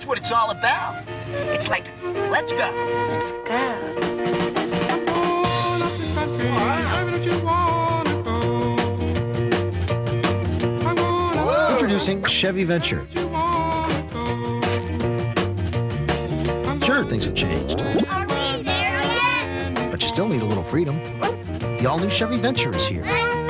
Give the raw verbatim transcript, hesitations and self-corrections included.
That's what it's all about. It's like, let's go. Let's go. Introducing Chevy Venture. Sure, things have changed, Are we there yet? but you still need a little freedom. The all-new Chevy Venture is here.